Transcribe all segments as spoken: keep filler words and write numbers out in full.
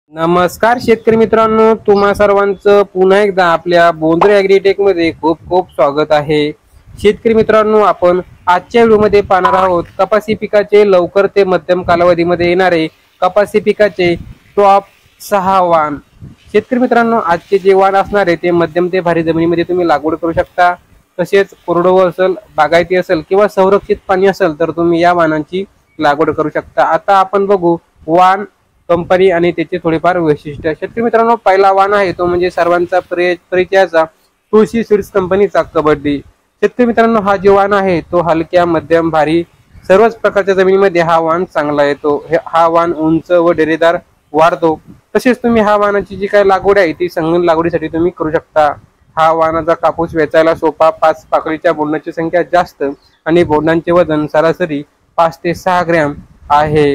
नमस्कार शेतकरी मित्रांनो, तुम्हा सर्वांचं पुन्हा एकदा आपल्या बोंद्रे ॲग्रीटेक मध्ये खूप खूप स्वागत आहे। शेतकरी मित्रांनो, आपण आजच्या व्हिडिओमध्ये पाहणार आहोत कपासी पिकाचे लवकर ते मध्यम कालावधीमध्ये येणारे कपासी पिकाचे टॉप सहा वाण। शेतकरी मित्रांनो, आजचे जे वाण असणार आहे ते मध्यम ते भारी जमिनीमध्ये तुम्ही लागवड करू शकता। तसेच कोरडवाहू असेल, बागायती असेल किंवा संरक्षित पाणी असेल तर तुम्ही या वाणांची लागवड करू शकता। आता आपण बघू वाण, कंपनी आणि त्याचे थोडेफार वैशिष्ट्य। शेतकरी मित्रांनो, पहिला वाण आहे तो म्हणजे सर्वांचा परिचयाचा तुळशी सीड्स कंपनीचा कबड्डी। शेतकरी मित्रांनो, हा जो वाण आहे तो हलक्या, मध्यम, भारी सर्वच प्रकारच्या जमिनीमध्ये हा वाण चांगला येतो। हा वाण उंच व डेरेदार वाढतो। तसेच तुम्ही हा वाणाची जी काही लागवड आहे ती संगण लागवडीसाठी तुम्ही करू शकता। हा वाणाचा कापूस वेचायला सोपा, पाच पाकळीच्या बोंडाची संख्या जास्त आणि बोंडांचे वजन सरासरी पाच ते सहा ग्रॅम आहे।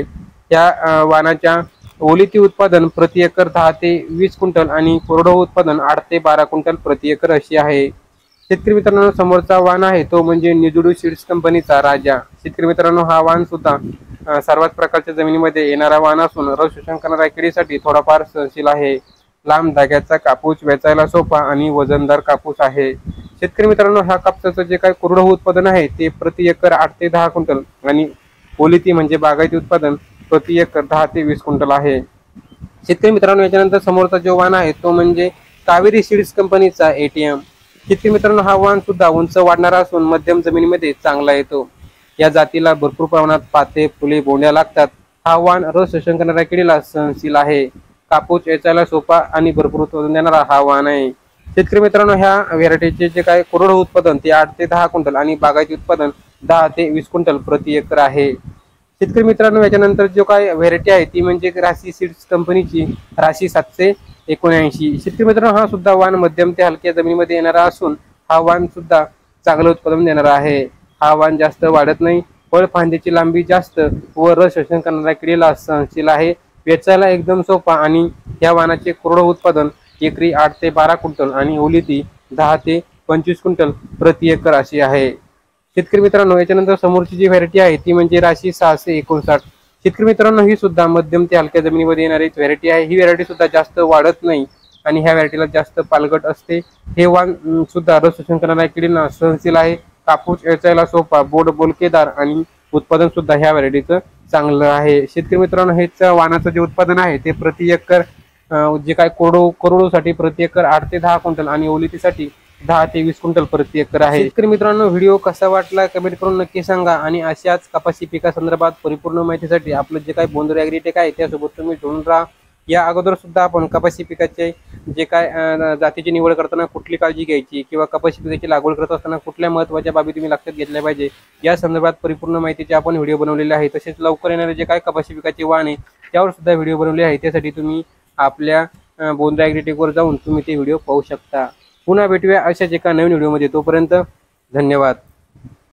या वाणाच्या ओलिती उत्पादन प्रति एकर दहा ते वीस क्विंटल आणि कोरडवाहू उत्पादन आठ ते बारा क्विंटल प्रति एकर अशी आहे। शेतकरी मित्रांनो, समोरचा वाण आहे तो म्हणजे निजुडू सीड्स कंपनीचा राजा। शेतकरी मित्रांनो, हा वाण सुद्धा सर्वच प्रकारच्या जमिनीमध्ये येणारा वाण असून रस शोषण करणाऱ्या किडीसाठी थोडाफार सहनशील आहे। लांब धाग्याचा कापूस वेचायला सोपा आणि वजनदार कापूस आहे। शेतकरी मित्रांनो, ह्या कापसाचं जे काही कोरडवाहू उत्पादन आहे ते प्रति एकर आठ ते दहा क्विंटल आणि ओलिती म्हणजे बागायती उत्पादन प्रति एकर दहा ते वीस क्विंटल आहे। शेतकरी मित्रांनो, याच्यानंतर समोरचा जो वाण आहे तो म्हणजे कावेरी सीड्स कंपनीचा एटीएम। शेतकरी मित्रांनो, हा वाण सुद्धा उंच वाढणारा असून मध्यम जमिनीमध्ये चांगला येतो। या जातीला भरपूर प्रमाणात पाते, फुले, बोंड्या लागतात। हा वाण रस शोषण करणाऱ्या किडीला सहनशील आहे। कापूस वेचायला सोपा आणि भरपूर उत्पादन देणारा हा वाण आहे। शेतकरी मित्रांनो, ह्या व्हेरायटीचे जे काय कोरडवाहू उत्पादन ते आठ ते दहा क्विंटल आणि बागायती उत्पादन दहा ते वीस क्विंटल प्रति एकर आहे। शेतकरी मित्रांनो, याच्यानंतर जो काय व्हेरायटी आहे ती म्हणजे राशी सीड्स कंपनीची राशी सातशे एकोणऐंशी। शेतकरी मित्रांनो, हा सुद्धा वाण मध्यम ते हलक्या जमिनीमध्ये येणारा असून हा वाण सुद्धा चांगलं उत्पादन देणारा आहे। हा वाण जास्त वाढत नाही, फळ फांदीची लांबी जास्त व रस शोषण करणाऱ्या किडीला सहनशील आहे। वेचायला एकदम सोपा आणि या वाणाचे कोरडवाहू उत्पादन एकरी आठ ते बारा क्विंटल आणि ओलिती दहा ते पंचवीस क्विंटल प्रति एकर अशी आहे। शेतकरी मित्रांनो, याच्यानंतर समोरची जी व्हेरायटी आहे ती म्हणजे राशी सहाशे एकोणसाठ। शेतकरी मित्रांनो, ही सुद्धा मध्यम ते हलक्या जमिनीमध्ये येणारी व्हेरायटी आहे। ही व्हेरायटी सुद्धा जास्त वाढत नाही आणि ह्या व्हेरायटीला जास्त पालगट असते। हे वाण सुद्धा रस शोषण करणाऱ्या किडींना सहनशील आहे। कापूस वेचायला सोपा, बोड बोलकेदार आणि उत्पादन सुद्धा ह्या व्हेरायटीचं चांगलं आहे। शेतकरी मित्रांनो, हेच वाणाचं जे उत्पादन आहे ते प्रति एकर जे काय कोरडो कोरडोसाठी प्रति एकर आठ ते दहा क्विंटल आणि ओलितीसाठी दहा ते वीस क्विंटल प्रति एकर आहे। शेतकरी मित्रांनो, व्हिडिओ कसा वाटला कमेंट करून नक्की सांगा आणि अशाच कपासी पिका संदर्भात परिपूर्ण माहितीसाठी आपलं जे काही बोंद्रे ॲग्रीटेक आहे त्यासोबत तुम्ही जोडून राहा। या अगोदर सुद्धा आपण कपासी पिकाचे जे काय जातीची निवड करताना कुठली काळजी घ्यायची किंवा कपासी पिकाची लागवड करत असताना कुठल्या महत्त्वाच्या बाबी तुम्ही लक्षात घेतल्या पाहिजे या संदर्भात परिपूर्ण माहितीचे आपण व्हिडिओ बनवलेले आहे। तसेच लवकर येणारे जे काय कपासी पिकाचे वाण आहे त्यावर सुद्धा व्हिडिओ बनवले आहे। त्यासाठी तुम्ही आपल्या बोंद्रे ॲग्रीटेकवर जाऊन तुम्ही ते व्हिडिओ पाहू शकता। पुन्हा भेटूया अशाच एका नवीन व्हिडिओमध्ये। तोपर्यंत धन्यवाद।